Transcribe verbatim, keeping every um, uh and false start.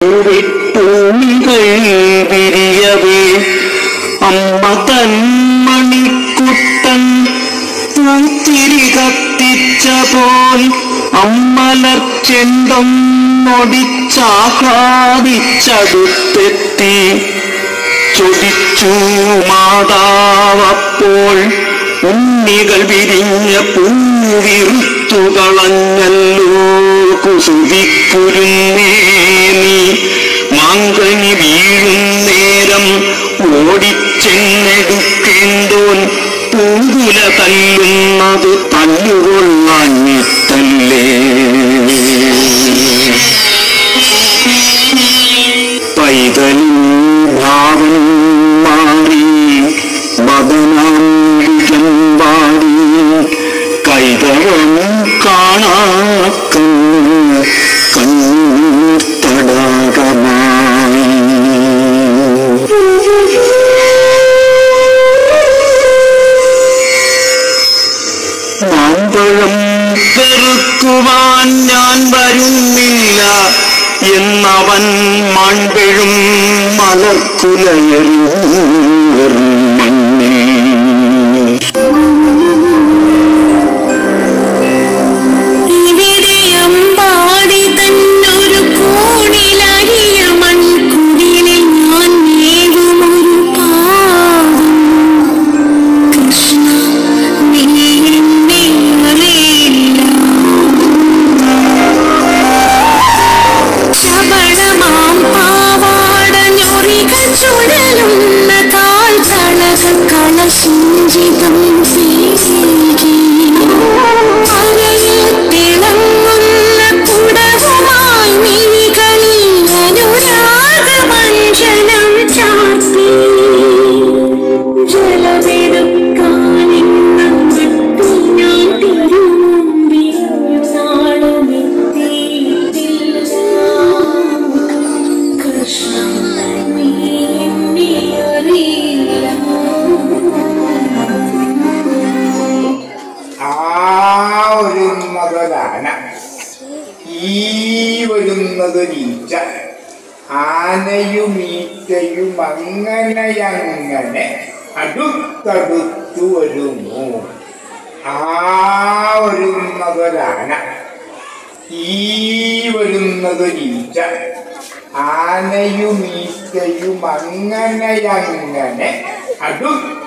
വിരിയവേ അമ്മ തൻ മണിക്കുട്ടൻ പൂത്തിരി കത്തിച്ച പോൽ അമ്മലർച്ചെണ്ടം നൊടിച്ചാഹ്ലാദിച്ചടുത്തെത്തി ചൊടിച്ചു മാതാവപ്പോൾ ഉണ്ണികൾ വിരിഞ്ഞ പൂവിറുത്തു കളഞ്ഞല്ലോ കുസുവിക്കുരുന്നേ നീ മാങ്കനി വീഴും നേരം ഓടിച്ചെന്നെടുക്കേണ്ടോൻ പൂങ്കുല തല്ലുന്നത് തല്ലുകൊള്ളാഞ്ഞിട്ടല്ലേ പൈതലിൻ ഭാവം മാറി ബദനാംബിജം വാടി കൈതവം കാണാക്കണ്ണ് കണ്ണീർ തടാകമായി മാമ്പഴം പെറുക്കുവാൻ ഞാൻ വരുന്നില്ല എന്നവൻ മൺപെഴും മലർക്കുലയരും മണ്ണിൽ ആനയുമീറ്റയും അങ്ങനെയങ്ങനെ അടുത്തടുത്തു വരുന്നു. ആ വരുന്നതൊരാന, ഈ വരുന്നതൊരീച്ച. ആനയുമീറ്റയും അങ്ങനെയങ്ങനെ അടുത്ത